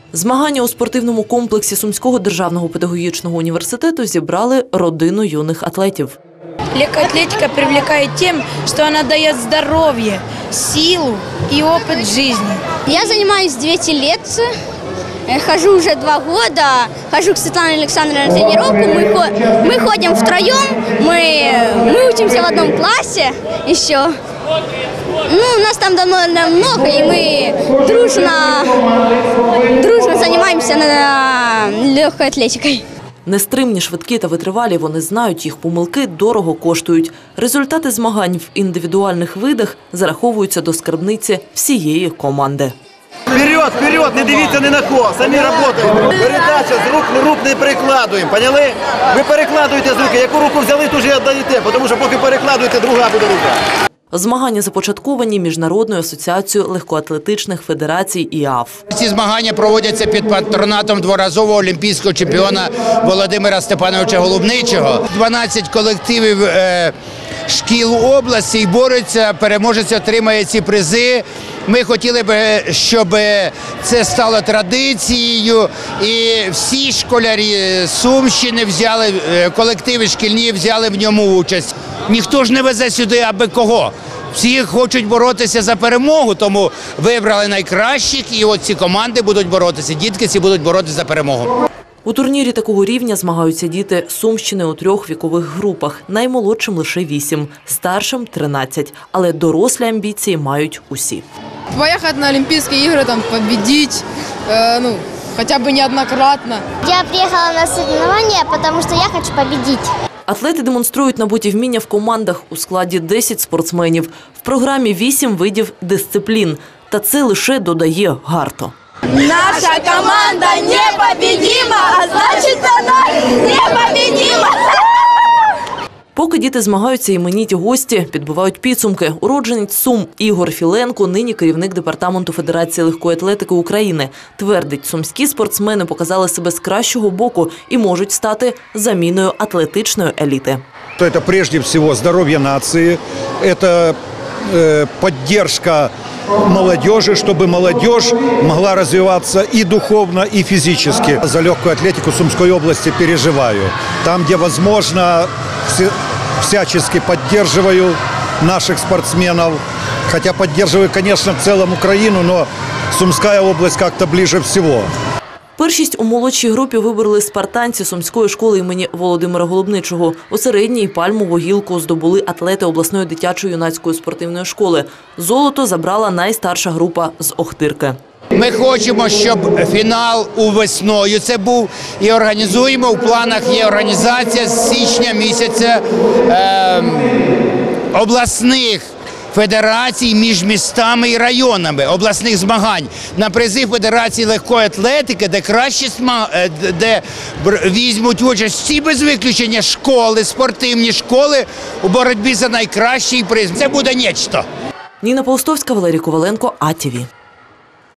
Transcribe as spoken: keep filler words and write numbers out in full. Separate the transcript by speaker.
Speaker 1: Змагання у спортивному комплексі Сумського державного педагогічного університету зібрали родину юних атлетів.
Speaker 2: Легкоатлетика привлекает тем, что она дает здоровье, силу и опыт жизни.
Speaker 3: Я занимаюсь девять лет, хожу уже два года, хожу к Светлане Александровне на тренировку. Мы, мы ходим втроем, мы, мы учимся в одном классе еще. Ну, у нас там довольно много, и мы дружно, дружно занимаемся легкой атлетикой.
Speaker 1: Нестримні, швидкі та витривалі, вони знають, їх помилки дорого коштують. Результати змагань в індивідуальних видах зараховуються до скарбниці всієї команди.
Speaker 4: Вперед, вперед, не дивіться ні на кого, самі працюємо. Передача з рук, рук не перекладуємо, поняли? Ви перекладуєте з руки, яку руку взяли, ту ж і віддаєте, тому що поки перекладуєте, друга буде рука.
Speaker 1: Змагання започатковані Міжнародною асоціацією легкоатлетичних федерацій І А Ф.
Speaker 5: Ці змагання проводяться під патронатом дворазового олімпійського чемпіона Володимира Степановича Голубничого. дванадцять колективів е, шкіл області борються, переможець отримає ці призи. Ми хотіли б, щоб це стало традицією, і всі школярі Сумщини взяли, колективи шкільні взяли в ньому участь. Ніхто ж не везе сюди аби кого. Всі хочуть боротися за перемогу, тому вибрали найкращих, і от ці команди будуть боротися, дітки ці будуть боротися за перемогу.
Speaker 1: У турнірі такого рівня змагаються діти Сумщини у трьох вікових групах. Наймолодшим лише вісім, старшим – тринадцять. Але дорослі амбіції мають усі.
Speaker 6: Поїхати на Олімпійські ігри, там, победити, э, ну, хоча б неоднократно.
Speaker 3: Я приехала на соревнования, потому что я хочу победить.
Speaker 1: Атлети демонструють набуті вміння в командах у складі десять спортсменів. В програмі вісім видів дисциплін. Та це лише додає гарто.
Speaker 2: Наша команда непобедима, а значит она непобедима!
Speaker 1: Поки діти змагаються, імениті гості підбивають підсумки. Уродженець Сум Ігор Філенко, нині керівник департаменту Федерації легкої атлетики України. Твердить, сумські спортсмени показали себе з кращого боку і можуть стати заміною атлетичної еліти.
Speaker 7: Це прежде всего здоров'я нації, це поддержка молодежи, чтобы молодежь могла развиваться и духовно, и физически. За легкую атлетику Сумской области переживаю. Там, где возможно, всячески поддерживаю наших спортсменов. Хотя поддерживаю, конечно, в целом Украину, но Сумская область как-то ближе всего.
Speaker 1: Першість у молодшій групі вибороли спартанці Сумської школи імені Володимира Голубничого. У середній пальмову гілку здобули атлети обласної дитячої юнацької спортивної школи. Золото забрала найстарша група з Охтирки.
Speaker 5: Ми хочемо, щоб фінал у весною це був, і організуємо, у планах є організація з січня місяця е, обласних федерацій між містами і районами, обласних змагань на призи Федерації легкої атлетики, де краще де візьмуть участь всі без виключення школи, спортивні школи у боротьбі за найкращий приз. Це буде нечто.
Speaker 1: Ніна Полстовська, Валерій Коваленко, А Ті Ві.